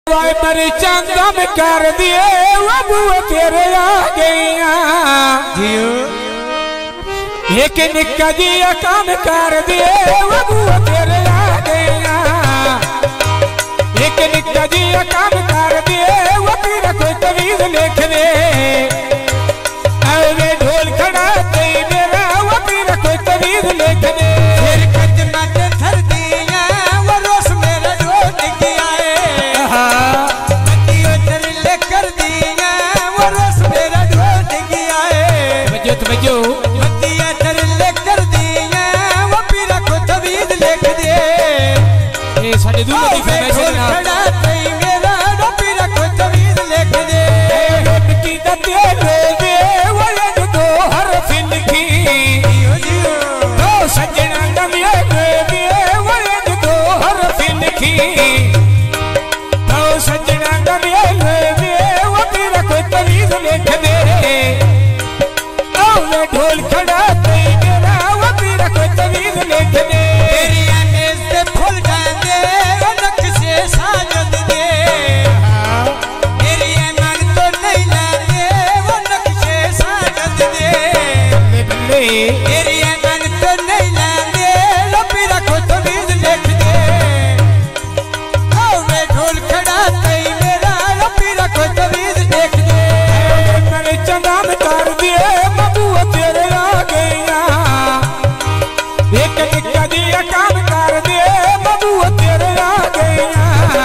मेरी चंदम कर दिए वो तेरे आ गईया एक निक्का जी काम कर दिए वो तेरे आ गईया एक निक्का जी काम कर दिए वो तेरा कोई तवीज लिख दे अरे ढोल खड़ा दे मेरा वो तेरा कोई तवीज लिख दे ढोल खड़ा मेरा वो तेरा कोई तवीज लिख दे तेरी आनेस से फूल डांदे वो नक्शे साजन दे तेरी मन तो नहीं लाने वो नक्शे साजन दे बल्ले तेरी मन तो नहीं लाने वो तेरा कोई तवीज लिख दे ओ वे ढोल खड़ा मेरा वो तेरा कोई तवीज लिख दे मैंने चंदा में कर दिए तेरे आ गईया एक निक्का जी काम कर दे बाबू तेरे आ गईया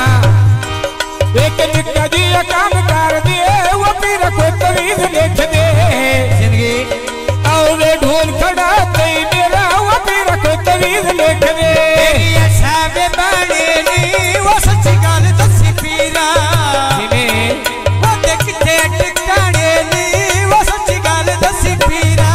एक निक्का जी काम कर दे वो तेरा कोई तवीज लिख दे जिंदगी और ढोल खड़ा दे मेरा वो तेरा कोई तवीज लिख दे तेरी असावे बाणे नी वो सच्ची गल दसी पीरा वो देखते टिकाने नी वो सच्ची गल दसी पीरा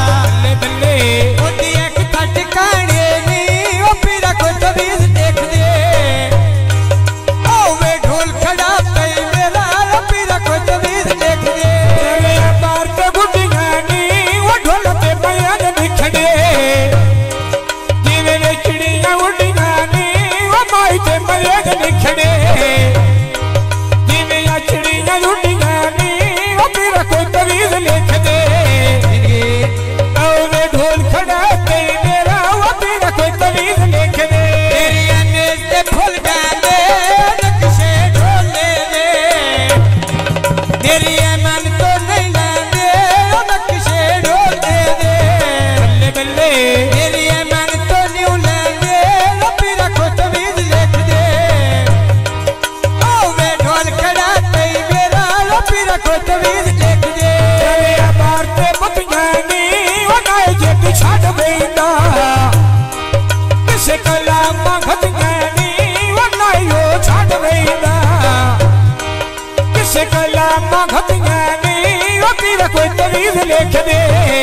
कोई तवीज लिख दे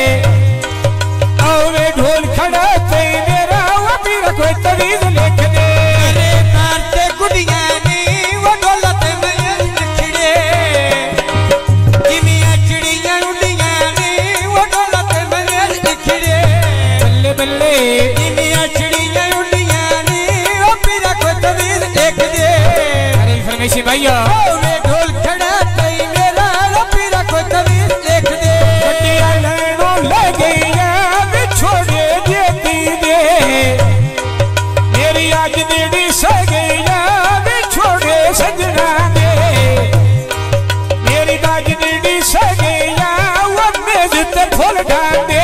और ढोल खड़ा थे मेरा वो तेरा कोई तवीज लिख दे अरे मारते गुड़िया नी वो ढोलत में नखड़े किमिया चिड़िया उड़िया नी वो ढोलत में नखड़े बल्ले बल्ले किमिया चिड़िया उड़िया नी वो तेरा कोई तवीज लिख दे अरे फरमाइशी भैया ढोल खड़ा थे मेरा वो तेरा कोई तवीज फूल डांदे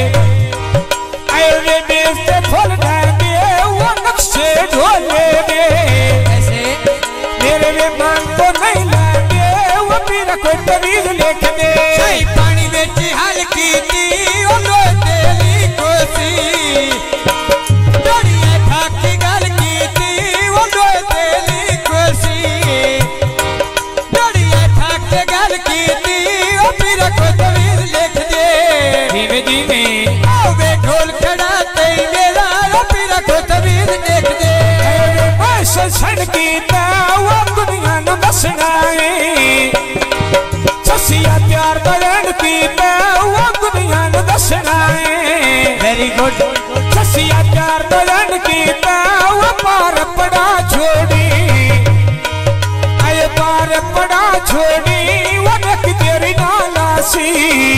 आए मेज पे फूल डांदे वो नक्शे ढोले दे ऐसे मेरे में मान तो नहीं लागे वो तेरा कोई तवीज लिख दे सही पानी बेच हाल की थी वो लो तेरी कोसी डरिया ठाकी गल की थी वो लो तेरी कोसी डरिया ठाके गल की थी वो तेरा कोई तवीज लिख दे धीमे धीमे वे ढोल खड़ा ते मेरा वो तेरा कोई तवीज लिख दे बस सड़की ता वो दुनिया न बसना है ससिया प्यार बरन पीता वो दुनिया न बसना है वेरी गुड ससिया प्यार बरन पीता वो पार पड़ा छोड़ी पड़ा छोड़ी वो रख तेरी नालासी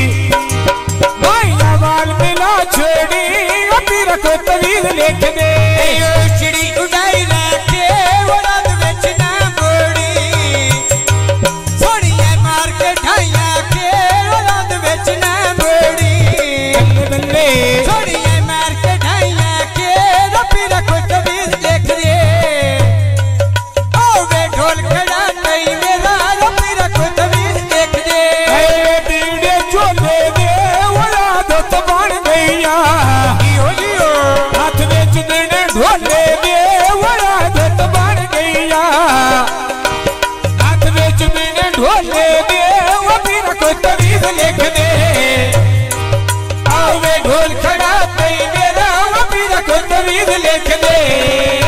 माया वाल मिला छोड़ी अभी रखो तवीज लिख दे चिड़ी उड़ाई रखे वो रात विच ना मोड़ी सोनिया मार के ढाइया के वो रात विच ना मोड़ी बल्ले बल्ले सोनिया मार के ढाइया के अभी रखो तवीज लिख दे ओ वे ढोल खड़ा नहीं मेरा अभी रखो तवीज लिख दे बीड़े झोले दे वो आदत बन गईया हाथ में चुदने ढोले दे वो आदत बन गईया हाथ में चुदने ढोले दे वो भी रखो तवीज लिख दे आवे ढोल खड़ा नहीं मेरा वो भी रखो तवीज लिख दे